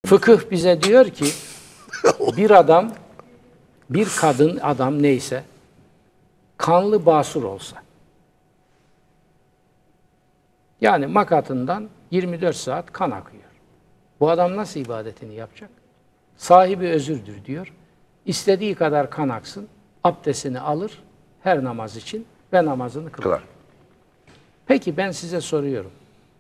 Fıkıh bize diyor ki bir adam, bir kadın, adam neyse kanlı basur olsa, yani makatından 24 saat kan akıyor. Bu adam nasıl ibadetini yapacak? Sahibi özürdür diyor. İstediği kadar kan aksın, abdestini alır her namaz için ve namazını kılar. Peki ben size soruyorum.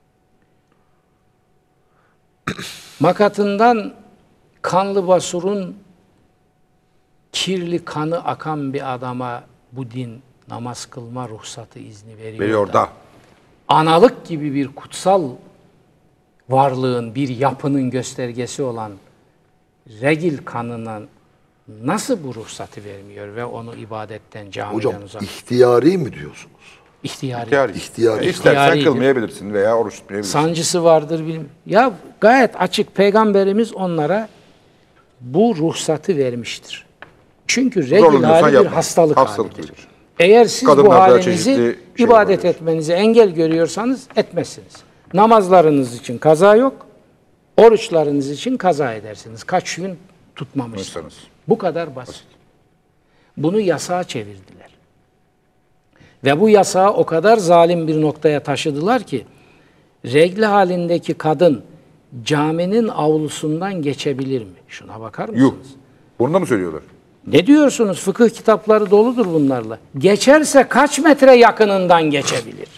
Makatından kanlı basurun kirli kanı akan bir adama bu din namaz kılma ruhsatı izni veriyor da. Analık gibi bir kutsal varlığın, bir yapının göstergesi olan regil kanına nasıl bu ruhsatı vermiyor ve onu ibadetten, camiden uzak? Hocam ihtiyari mi diyorsunuz? İhtiyari. İhtiyari. İstersen kılmayabilirsin veya oruç tutmayabilirsin. Sancısı vardır bilmem. Ya gayet açık Peygamberimiz onlara bu ruhsatı vermiştir. Çünkü regil hali bir hastalık halidir. Eğer siz bu halinizi ibadet etmenize engel görüyorsanız etmezsiniz. Namazlarınız için kaza yok, oruçlarınız için kaza edersiniz. Kaç gün tutmamışsınız. Bu kadar basit. Bunu yasağa çevirdiler. Ve bu yasağı o kadar zalim bir noktaya taşıdılar ki, regl halindeki kadın caminin avlusundan geçebilir mi? Şuna bakar mısınız? Yuh. Bunu da mı söylüyorlar? Ne diyorsunuz? Fıkıh kitapları doludur bunlarla. Geçerse kaç metre yakınından geçebilir?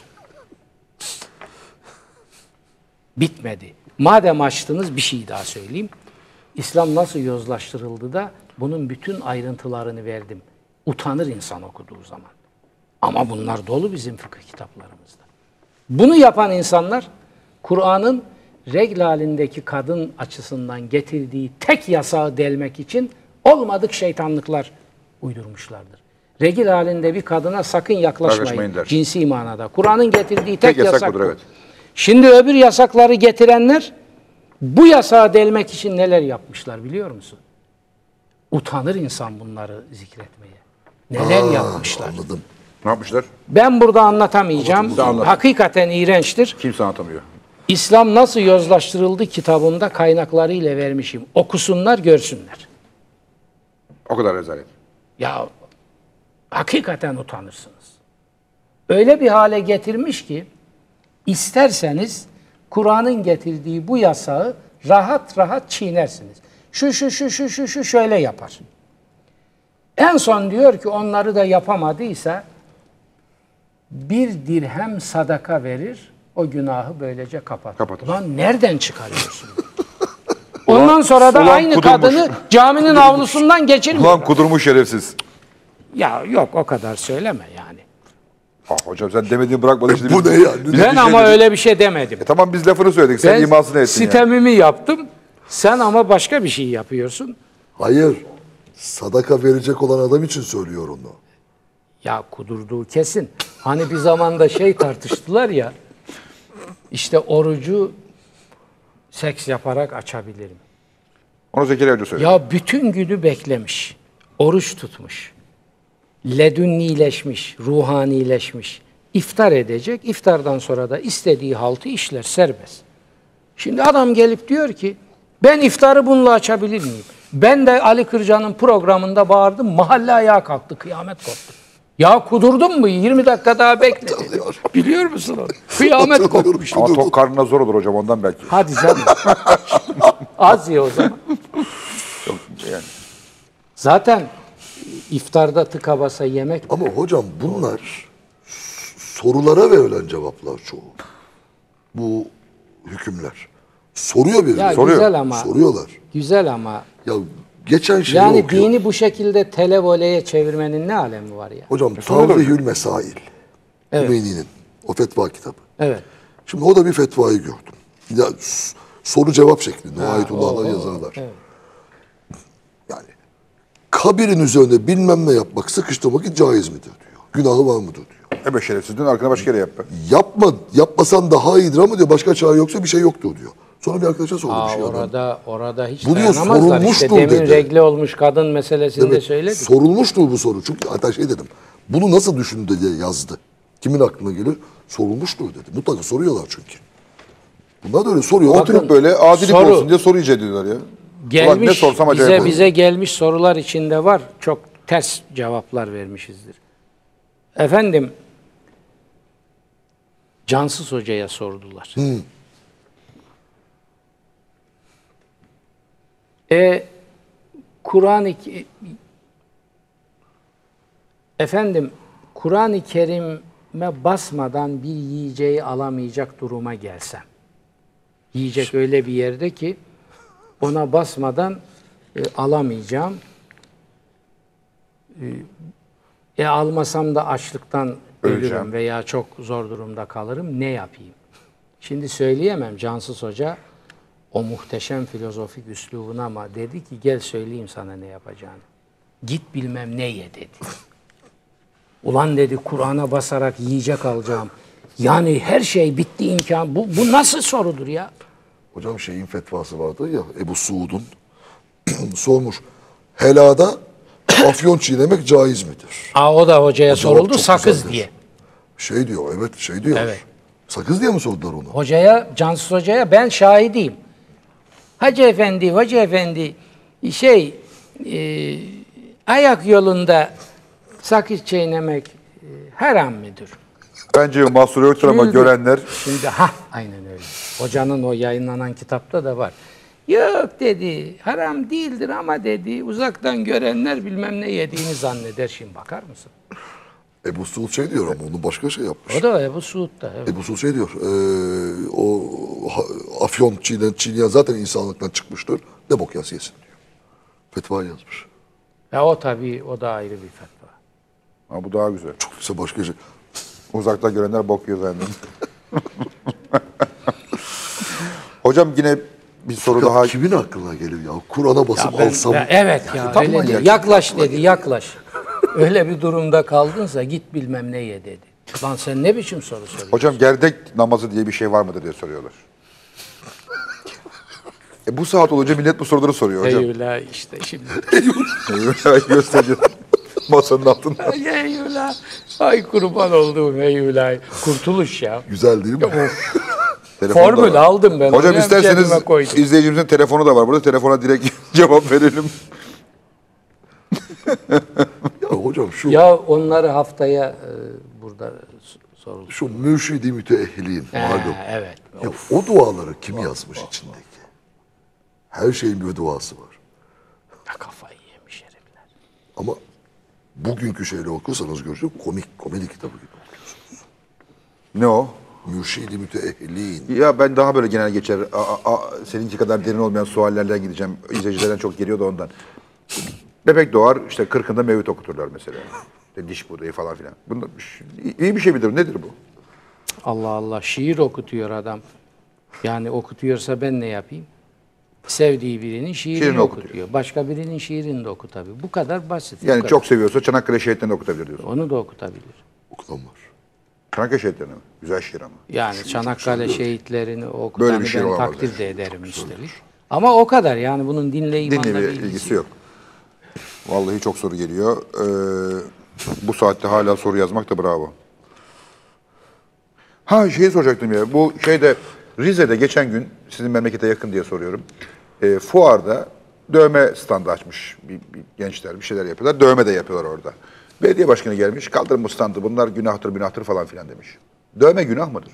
Bitmedi. Madem açtınız bir şey daha söyleyeyim. İslam nasıl yozlaştırıldı da bunun bütün ayrıntılarını verdim. Utanır insan okuduğu zaman. Ama bunlar dolu bizim fıkıh kitaplarımızda. Bunu yapan insanlar Kur'an'ın regl halindeki kadın açısından getirdiği tek yasağı delmek için olmadık şeytanlıklar uydurmuşlardır. Regl halinde bir kadına sakın yaklaşmayın cinsi manada. Kur'an'ın getirdiği tek yasak budur, bu. evet. Şimdi öbür yasakları getirenler bu yasağı delmek için neler yapmışlar biliyor musun? Utanır insan bunları zikretmeye. Neler yapmışlar. Anladım. Ne yapmışlar? Ben burada anlatamayacağım. Hakikaten iğrençtir. Kimse anlatamıyor. İslam nasıl yozlaştırıldı kitabımda kaynaklarıyla vermişim. Okusunlar, görsünler. O kadar rezalet. Ya hakikaten utanırsınız. Öyle bir hale getirmiş ki isterseniz Kur'an'ın getirdiği bu yasağı rahat rahat çiğnersiniz. Şu şöyle yapar. En son diyor ki onları da yapamadıysa 1 dirhem sadaka verir, o günahı böylece kapatır. Ulan nereden çıkarıyorsun? Ondan sonra da aynı kudurmuş kadını caminin avlusundan geçirmiyor. Ulan kudurmuş şerefsiz. Ya yok o kadar söyleme yani. Hocam sen demediğini bırakmadın şimdi. Bu ne ya? Ben ama öyle bir şey demedim. Tamam biz lafını söyledik. Sen imasını ettin sitemimi yaptım. Sen ama başka bir şey yapıyorsun. Hayır. Sadaka verecek olan adam için söylüyor onu. Ya kudurduğu kesin. Hani bir zamanda tartıştılar ya. İşte orucu seks yaparak açabilirim. Onu Zekeriya Hoca söyledi. Ya bütün günü beklemiş. Oruç tutmuş. Ledünnileşmiş, ruhanileşmiş. İftar edecek. İftardan sonra da istediği haltı işler serbest. Şimdi adam gelip diyor ki ben iftarı bununla açabilir miyim? Ben de Ali Kırca'nın programında bağırdım. Mahalle ayağa kalktı. Kıyamet koptu. Ya kudurdun mu? 20 dakika daha bekle. Biliyor musun onu? Kıyamet kopmuş. Ama tok karnına zor olur hocam ondan belki. Hadi canım. Az ye o zaman. Yani. Zaten iftarda tıka basa yemek. Ama hocam bunlar sorulara verilen cevaplar çoğu. Bu hükümler. Soruyor biri. Ya Soruyor. güzel ama. Soruyorlar. Güzel ama. Ya geçen şeyi yani okuyor. dini bu şekilde televoleye çevirmenin ne alemi var ya? Hocam Tavrihül Mesail. Evet. Hümeyni'nin o fetva kitabı. Evet. Şimdi o da bir fetvayı gördüm. Ya, soru cevap şeklinde. Ayetullah'la yazarlar. Evet. Yani kabirin üzerine bilmem ne yapmak, sıkıştırmak caiz midir diyor. Günahı var mıdır diyor. Şerefsizliğin arkana başka yere yapma. Yapmasan daha iyidir ama diyor başka çare yoksa bir şey yoktur diyor. Sonra bir arkadaşa sormuş. Orada hiç bu diyor dayanamazlar. İşte demin dedi. regle olmuş kadın meselesini de söyledik. Sorulmuştur bu soru. Çünkü hatta dedim. Bunu nasıl düşündü diye yazdı. Kimin aklına gelir? Sorulmuştur dedi. Mutlaka soruyorlar çünkü. Bunlar da öyle soruyor. Oturup böyle adilik soru- olsun diye soru icat ediyorlar ya. Ulan ne Gelmiş, sorsam acayip olur. bize gelmiş sorular içinde var. Çok ters cevaplar vermişizdir. Efendim, Cansız Hoca'ya sordular. Kur'an-ı efendim Kur'an-ı Kerim'e basmadan bir yiyeceği alamayacak duruma gelsem. Yiyecek öyle bir yerde ki ona basmadan alamayacağım. Almasam da açlıktan ölürüm Öleceğim. veya çok zor durumda kalırım. Ne yapayım? Şimdi söyleyemem. Cansız Hoca o muhteşem filozofik üslubuna ama dedi ki gel söyleyeyim sana ne yapacağını. Git bilmem ne ye dedi. Ulan dedi Kur'an'a basarak yiyecek alacağım. Yani her şey bitti imkan. Bu nasıl sorudur ya? Hocam şeyin fetvası vardı ya, Ebu Suud'un sormuş. Helada afyon çiğnemek caiz midir? O da hocaya cevap soruldu çok sakız güzeldir. diye. Şey diyor, evet şey diyor. Evet. Sakız diye mi sordular onu? Cansız Hoca'ya ben şahidiyim. Hacı Efendi ayak yolunda sakız çiğnemek haram mıdır? Bence mahsuru yoktur ama Güldü. görenler Şimdi aynen öyle. Hocanın o yayınlanan kitapta da var. Yok dedi, haram değildir ama dedi, uzaktan görenler bilmem ne yediğini zanneder. Şimdi bakar mısın? Ebu Suud şey diyor ama onu başka şey yapmış. O da Ebu Suud'da. Evet. Ebu Suud şey diyor, afyon çiğneyen zaten insanlıktan çıkmıştır. Ne bok yası yesin diyor. Fetva yazmış. O tabii, o da ayrı bir fetva. ha, bu daha güzel. Çok ise başka şey. Uzaktan görenler bok yiyor zannediyorum. Hocam yine bir soru daha. Kimin aklına gelir ya? Kur'an'a basıp alsam. Evet ya, tam öyle manyak. diyor. Yaklaş dedi, yaklaş. Öyle bir durumda kaldınsa git bilmem ne ye dedi. Lan sen ne biçim soru soruyorsun? Hocam gerdek namazı diye bir şey var mıdır diye soruyorlar. Bu saat olunca millet bu soruları soruyor hocam. Eyvallah işte şimdi. Gösteriyor. Masanın altında. Eyvallah. Ay kurban olduğum eyvallah. Kurtuluş ya. Güzel değil mi? Telefonda Formül var. aldım ben. Hocam Oraya isterseniz cebime koydum. izleyicimizin telefonu da var burada. Telefona direkt cevap verelim. Ya hocam Ya onları haftaya burada sorulur. şu mürşidi müteehhilin malum. Evet. Ya o duaları kim yazmış içindeki? Her şeyin bir duası var. Kafayı yemiş herifler. Ama bugünkü şeyle okursanız görürsünüz komedi kitabı gibi okuyorsunuz. Ne o? Mürşidi müteehhilin. Ya ben daha böyle genel geçer. Seninki kadar derin olmayan suallerden gideceğim. İzleyicilerden çok geliyor da ondan. Bebek doğar, işte 40'ında mevlüt okuturlar mesela. İşte diş budayı falan filan. Bunda iyi bir şey midir? Nedir bu? Allah Allah, şiir okutuyor adam. Yani okutuyorsa ben ne yapayım? Sevdiği birinin şiirini okutuyor. Başka birinin şiirini de okutabilir. Bu kadar basit. Yani kadar. çok seviyorsa Çanakkale şehitlerini okutabilir diyorsun. Onu da okutabilir. Okutan var. Çanakkale şehitlerini mi? Güzel şiir ama. Yani Çanakkale şehitlerini Böyle okutanı bir şiir ben olamaz takdir yani. de ederim üstelik. Ama o kadar yani bunun dinle imanla Dinle bir bir ilgisi yok. Vallahi çok soru geliyor. Bu saatte hala soru yazmak da bravo. Şeyi soracaktım ya. Bu şeyde Rize'de geçen gün sizin memlekete yakın diye soruyorum. Fuarda dövme standı açmış bir gençler, bir şeyler yapıyorlar. Dövme de yapıyorlar orada. Belediye başkanı gelmiş, kaldırın bu standı, bunlar günahtır falan filan demiş. Dövme günah mıdır?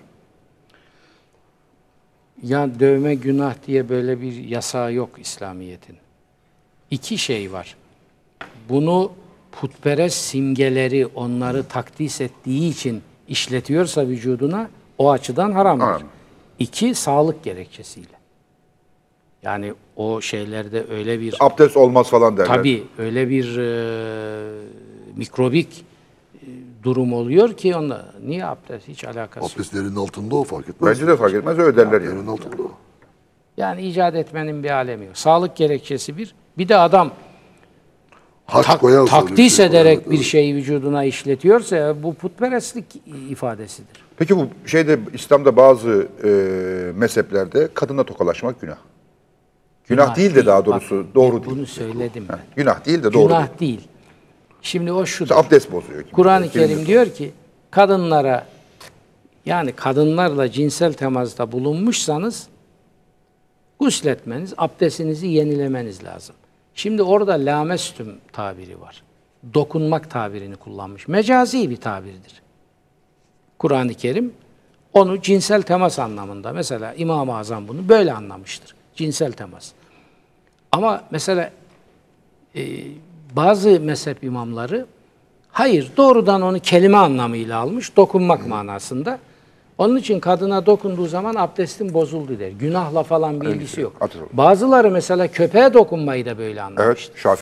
Ya dövme günah diye böyle bir yasağı yok İslamiyet'in. İki şey var. Bunu putperest simgeleri onları takdis ettiği için işletiyorsa vücuduna o açıdan haramdır. Haram. İki, sağlık gerekçesiyle. Yani o şeylerde öyle bir Abdest olmaz falan derler. tabii öyle bir mikrobik durum oluyor ki onda niye abdest hiç alakası yok. Abdestlerin altında o fark etmez. Bence de fark etmez, öyle derler yani. Abdestlerin altında o. Yani icat etmenin bir alemi yok. Sağlık gerekçesi bir. Bir de adam Haç koyarsa takdis öyle bir şey ederek koyar, bir evet. şeyi vücuduna işletiyorsa bu putperestlik ifadesidir. Peki bu şeyde İslam'da bazı mezheplerde kadınla tokalaşmak günah. Günah değil de daha doğrusu Bak, doğru değil. Bunu söyledim ben. Günah değil de doğru Günah değil. değil. Şimdi o şudur. İşte abdest bozuyor. Kur'an-ı Kerim diyor ki kadınlara Yani kadınlarla cinsel temasta bulunmuşsanız gusletmeniz, abdestinizi yenilemeniz lazım. Şimdi orada lamestüm tabiri var. Dokunmak tabirini kullanmış. Mecazi bir tabirdir. Kur'an-ı Kerim onu cinsel temas anlamında. Mesela İmam-ı Azam bunu böyle anlamıştır. Cinsel temas. Ama mesela bazı mezhep imamları hayır doğrudan onu kelime anlamıyla almış. Dokunmak manasında. Onun için kadına dokunduğu zaman abdestin bozuldu der. Günahla falan bir ilgisi yok. Bazıları mesela köpeğe dokunmayı da böyle anlamıştır. Evet,